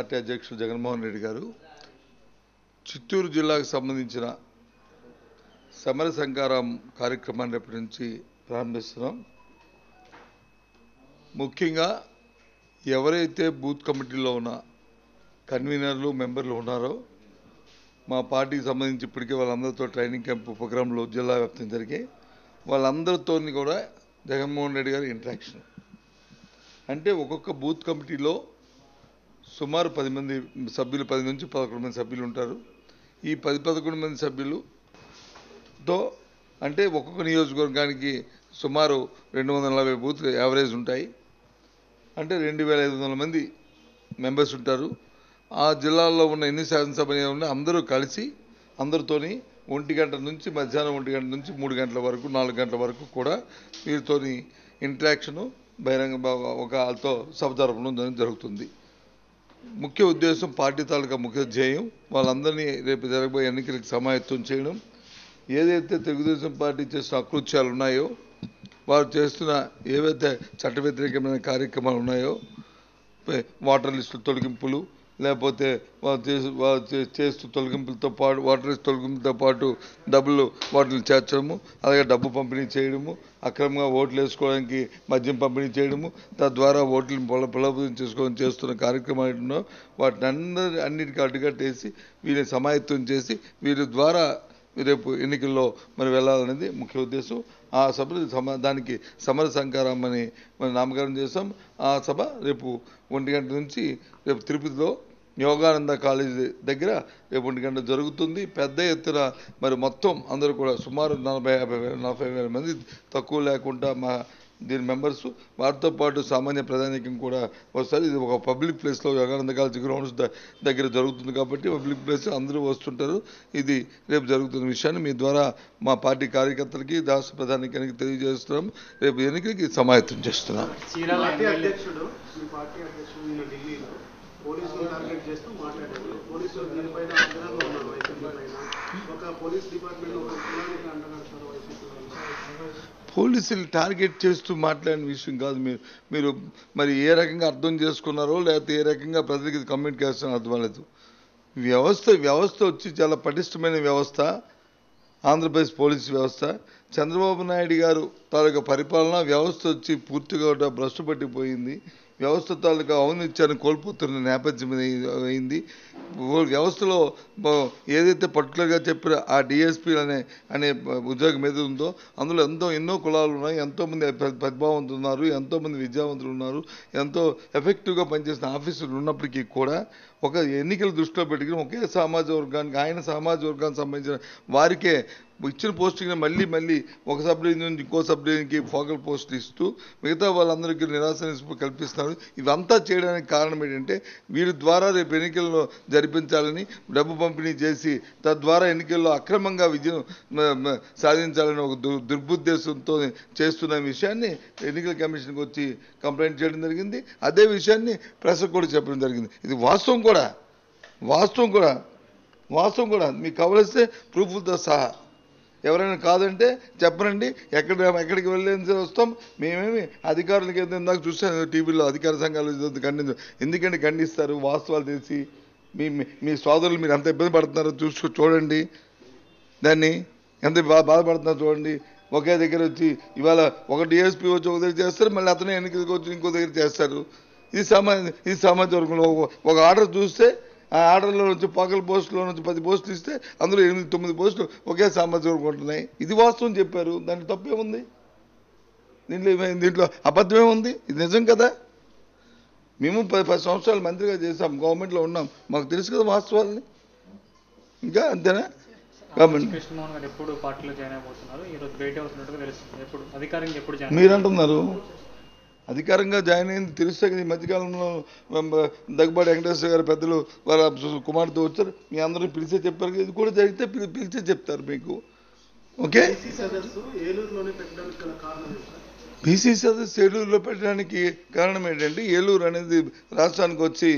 Party అధ్యక్షుడు జగన్మోహన్ రెడ్డి గారు చిత్తూరు జిల్లాకు సంబంధించిన సమర సంకారం కార్యక్రమాన్ని రేపటి నుంచి ప్రారంభిస్తున్నాం. ముఖ్యంగా ఎవరైతే బూత్ కమిటీలో ఉన్న కన్వీనర్లు మెంబర్లు ఉన్నారో మా పార్టీకి సంబంధించి ఇప్పటికే వాళ్ళందరితో ట్రైనింగ్ క్యాంప్ ప్రోగ్రాంలో జిల్లా వ్యాప్తం జరిగాయి. వాళ్ళందరితో కూడా జగన్మోహన్ రెడ్డి గారి ఇంటరాక్షన్ అంటే ఒక్కొక్క బూత్ కమిటీలో సుమారు 10 మంది సభ్యులు, 10 నుంచి 11 మంది సభ్యులు ఉంటారు. ఈ 10-11 మంది సభ్యులతో అంటే ఒక్కొక్క నియోజకవర్గానికి సుమారు 240 బూత్లు యావరేజ్ ఉంటాయి. అంటే 2500 మంది మెంబర్స్ ఉంటారు. ఆ జిల్లాల్లో ఉన్న ఎన్ని శాసనసభ ఉన్నాయి అందరూ కలిసి అందరితోని 1 గంట నుంచి మధ్యాహ్నం 1 గంట నుంచి 3 గంటల వరకు 4 గంటల వరకు కూడా వీరితోని ఇంటరాక్షను బహిరంగ ఒక వాళ్ళతో సభ జరపడం జరుగుతుంది. ముఖ్య ఉద్దేశం పార్టీ తాలూకా ముఖ్య ధ్యేయం వాళ్ళందరినీ రేపు జరగబోయే ఎన్నికలకు సమాయత్తం చేయడం. ఏదైతే తెలుగుదేశం పార్టీ చేస్తున్న అకృత్యాలు ఉన్నాయో, వారు చేస్తున్న ఏవైతే చట్ట వ్యతిరేకమైన కార్యక్రమాలు ఉన్నాయో, వాటర్ లిస్టు తొలగింపులు, లేకపోతే వాళ్ళు చేస్తూ తొలగింపులతో పాటు వాటర్ లిస్టు తొలగింపులతో పాటు డబ్బులు వాటిని చేర్చడము, అలాగే డబ్బు పంపిణీ చేయడము, అక్రమంగా ఓట్లు వేసుకోవడానికి మద్యం పంపిణీ చేయడము, తద్వారా ఓట్లను బలోపేతం చేసుకోవడం చేస్తున్న కార్యక్రమాలు వాటిని అన్నిటికీ అడ్డుకట్టేసి వీళ్ళని సమాయత్తం చేసి వీరి ద్వారా రేపు ఎన్నికల్లో మరి వెళ్ళాలనేది ముఖ్య ఉద్దేశం. ఆ సభ దానికి సమర సంకారం అని మనం నామకరణం చేస్తాం. ఆ సభ రేపు 1 గంట నుంచి రేపు తిరుపతిలో యోగానంద కాలేజీ దగ్గర రేపు 1 గంట జరుగుతుంది. పెద్ద ఎత్తున మరి మొత్తం అందరూ కూడా సుమారు 40,000 మంది తక్కువ లేకుండా మా దీని మెంబర్స్, వారితో పాటు సామాన్య ప్రజానీకం కూడా వస్తారు. ఇది ఒక పబ్లిక్ ప్లేస్లో యోగానంద కాలేజీ గ్రౌండ్స్ దగ్గర జరుగుతుంది కాబట్టి పబ్లిక్ ప్లేస్ అందరూ వస్తుంటారు. ఇది రేపు జరుగుతున్న విషయాన్ని మీ ద్వారా మా పార్టీ కార్యకర్తలకి రాష్ట్ర ప్రధానికానికి తెలియజేస్తున్నాం. రేపు ఎన్నికలకి సమాయత్తం చేస్తున్నాం. పోలీసులు టార్గెట్ చేస్తూ మాట్లాడారు. పోలీసులు దీనిపైన ఒక పోలీస్ డిపార్ట్మెంట్ పోలీసులు టార్గెట్ చేస్తూ మాట్లాడిన విషయం కాదు. మీరు మరి ఏ రకంగా అర్థం చేసుకున్నారో లేకపోతే ఏ రకంగా ప్రజలకి కమ్యూనికేట్ చేస్తారో అర్థం అవ్వలేదు. వ్యవస్థ వచ్చి చాలా పటిష్టమైన వ్యవస్థ ఆంధ్రప్రదేశ్ పోలీసు వ్యవస్థ. చంద్రబాబు నాయుడు గారు తాలూకా పరిపాలన వ్యవస్థ వచ్చి పూర్తిగా భ్రష్టు పట్టిపోయింది. వ్యవస్థ తాలూకా ఔన్నత్యాన్ని కోల్పోతున్న నేపథ్యం అయింది. వ్యవస్థలో ఏదైతే పర్టికులర్గా చెప్పిన ఆ డిఎస్పీ అనే ఉద్యోగం ఏది ఉందో అందులో ఎన్నో కులాలు ఉన్నాయి, ఎంతోమంది ప్రతిభావంతులు ఉన్నారు, ఎంతోమంది విద్యావంతులు ఉన్నారు, ఎంతో ఎఫెక్టివ్గా పనిచేసిన ఆఫీసర్లు ఉన్నప్పటికీ కూడా ఒక ఎన్నికల దృష్టిలో పెట్టుకుని ఒకే సామాజిక వర్గానికి ఆయన సామాజిక వర్గానికి సంబంధించిన వారికే ఇచ్చిన పోస్టింగ్ మళ్ళీ ఒక సబ్ డివిజన్ నుంచి ఇంకో సబ్ డివిజన్కి ఫోకల్ పోస్ట్ ఇస్తూ మిగతా వాళ్ళందరికీ నిరాశ కల్పిస్తున్నారు. ఇదంతా చేయడానికి కారణం ఏంటంటే వీరి ద్వారా రేపు ఎన్నికల్లో జరిపించాలని డబ్బు పంపిణీ చేసి తద్వారా ఎన్నికల్లో అక్రమంగా విజయం సాధించాలని ఒక దుర్బుద్దేశంతో చేస్తున్న విషయాన్ని ఎన్నికల కమిషన్కి వచ్చి కంప్లైంట్ చేయడం జరిగింది. అదే విషయాన్ని ప్రెస్కు కూడా చెప్పడం జరిగింది. ఇది వాస్తవం కూడా మీకు కావలిస్తే ప్రూఫ్లతో సహా ఎవరైనా కాదంటే చెప్పనండి, ఎక్కడికి వెళ్ళేసి వస్తాం. మేమేమి అధికారులకి ఇందాక చూసాను టీవీలో అధికార సంఘాలు ఎందుకంటే ఖండిస్తారు. వాస్తవాలు తెలిసి మీ సోదరులు మీరు ఎంత ఇబ్బంది పడుతున్నారో చూడండి, దాన్ని ఎంత బాధపడుతున్నారో చూడండి. ఒకే దగ్గర వచ్చి ఇవాళ ఒక డిఎస్పీ వచ్చి ఒక దగ్గర చేస్తారు, మళ్ళీ అతనే ఎన్నికలకు వచ్చి ఇంకో దగ్గర చేస్తారు. ఇది సమాజ వర్గంలో ఒక ఆర్డర్ చూస్తే ఆ ఆర్డర్లో నుంచి పగల పోస్టులో నుంచి 10 పోస్టులు ఇస్తే అందులో 8-9 పోస్టులు ఒకే సామాజిక వర్గం ఉంటున్నాయి. ఇది వాస్తవం చెప్పారు, దాంట్లో తప్పేముంది? దీంట్లో అబద్ధమేముంది? ఇది నిజం కదా. మేము 10 సంవత్సరాలు మంత్రిగా చేసాం, గవర్నమెంట్లో ఉన్నాం, మాకు తెలుసు కదా వాస్తవాలని. ఇంకా అంతేనా? మీరు అంటున్నారు అధికారంగా జాయిన్ అయింది తెలుస్తే కదా. ఈ మధ్యకాలంలో దగ్గుబాటి వెంకటేశ్వర గారు పెద్దలు వాళ్ళ కుమార్తె వచ్చారు, మీ అందరూ పిలిచే చెప్పారు. ఇది కూడా జరిగితే పిలిచే చెప్తారు మీకు. ఓకే, బీసీ సదస్సు ఏలూరులో పెట్టడానికి కారణం ఏంటంటే ఏలూరు అనేది రాష్ట్రానికి వచ్చి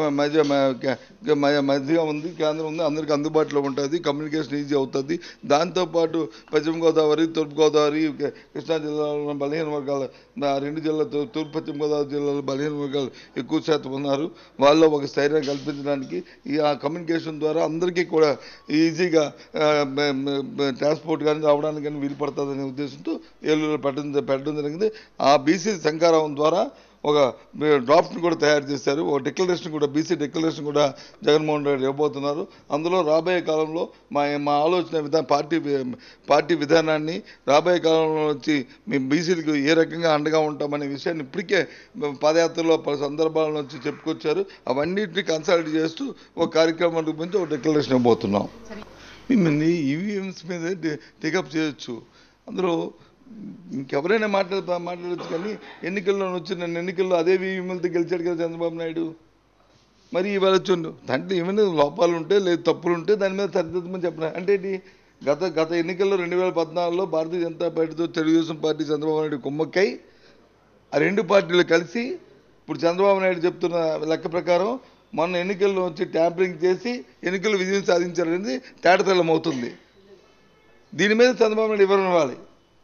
మధ్యగా ఉంది, కేంద్రం ఉంది, అందరికీ అందుబాటులో ఉంటుంది, కమ్యూనికేషన్ ఈజీ అవుతుంది. దాంతోపాటు పశ్చిమ గోదావరి, తూర్పు గోదావరి, కృష్ణా జిల్లాలో బలహీన వర్గాలు, ఆ రెండు జిల్లాలు, తూర్పు పశ్చిమ గోదావరి జిల్లాలో బలహీన వర్గాలు ఎక్కువ శాతం ఉన్నారు. వాళ్ళు ఒక స్థైర్యం కల్పించడానికి ఈ ఆ కమ్యూనికేషన్ ద్వారా అందరికీ కూడా ఈజీగా ట్రాన్స్పోర్ట్ కానీ రావడానికి కానీ వీలు పడుతుందనే ఉద్దేశంతో ఏలూరులో పెట్టడం జరిగింది. ఆ బీసీ శంకారావం ద్వారా ఒక డ్రాఫ్ట్ని కూడా తయారు చేశారు. ఒక డిక్లరేషన్ కూడా, బీసీ డిక్లరేషన్ కూడా జగన్మోహన్ రెడ్డి ఇవ్వబోతున్నారు. అందులో రాబోయే కాలంలో మా ఆలోచన పార్టీ విధానాన్ని రాబోయే కాలంలో వచ్చి మేము బీసీలకు ఏ రకంగా అండగా ఉంటామనే విషయాన్ని ఇప్పటికే పాదయాత్రలో పలు సందర్భాల నుంచి చెప్పుకొచ్చారు. అవన్నిటిని కన్సల్ట్ చేస్తూ ఒక కార్యక్రమం గురించి ఒక డిక్లరేషన్ ఇవ్వబోతున్నాం. మిమ్మల్ని ఈవీఎంస్ మీద టేకప్ చేయొచ్చు, అందులో ఇంకెవరైనా మాట్లాడచ్చు, కానీ ఎన్నికల్లో వచ్చిన ఎన్నికల్లో అదే ఈవీఎంలతో గెలిచాడు కదా చంద్రబాబు నాయుడు. మరి ఇవాళ దాంట్లో ఏమైనా లోపాలు ఉంటే లేదు తప్పులు ఉంటే దాని మీద సరిదిద్దమని చెప్పిన అంటే ఏంటి? గత ఎన్నికల్లో 2014లో భారతీయ జనతా పార్టీతో తెలుగుదేశం పార్టీ చంద్రబాబు నాయుడు కుమ్మక్కై ఆ రెండు పార్టీలు కలిసి ఇప్పుడు చంద్రబాబు నాయుడు చెప్తున్న లెక్క ప్రకారం మొన్న ఎన్నికల్లో వచ్చి ట్యాంపరింగ్ చేసి ఎన్నికల్లో విజయం సాధించారనేది తేటతెల్లమవుతుంది. దీని మీద చంద్రబాబు నాయుడు వివరణ ఇవ్వాలి.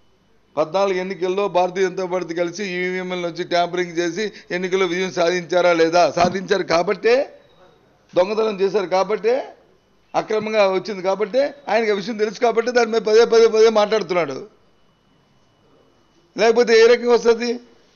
14 ఎన్నికల్లో భారతీయ జనతా పార్టీ కలిసి ఈవీఎంల నుంచి ట్యాంపరింగ్ చేసి ఎన్నికల్లో విజయం సాధించారా లేదా? సాధించారు కాబట్టే, దొంగతనం చేశారు కాబట్టే, అక్రమంగా వచ్చింది కాబట్టే, ఆయనకి ఆ విషయం తెలుసు కాబట్టి దాని మీద పదే మాట్లాడుతున్నాడు. లేకపోతే ఏ రకంగా వస్తుంది?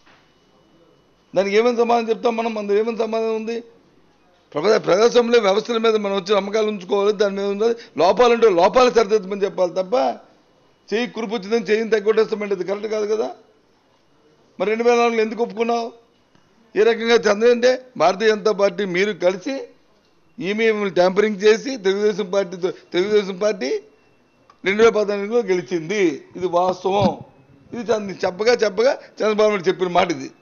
దానికి ఏమైనా సమాధానం చెప్తాం మనం? మన ఏమైనా సమాధానం ఉంది? ప్రజాస్వామ్య వ్యవస్థల మీద మనం వచ్చి నమ్మకాలు ఉంచుకోవాలి. దాని మీద ఉన్నది లోపాలంటే లోపాలు సరిదిద్దమని చెప్పాలి తప్ప చెయ్యి కురుపుచ్చిందని చెయ్యిని తగ్గొట్టేస్తామంటే అది కరెక్ట్ కాదు కదా. మరి 2004లో ఎందుకు ఒప్పుకున్నావు? ఏ రకంగా చంద్రంటే భారతీయ జనతా పార్టీ మీరు కలిసి ఈవీఎంలు ట్యాంపరింగ్ చేసి తెలుగుదేశం పార్టీ 2014లో గెలిచింది. ఇది వాస్తవం. ఇది చెప్పగా చంద్రబాబు నాయుడు చెప్పిన మాట ఇది.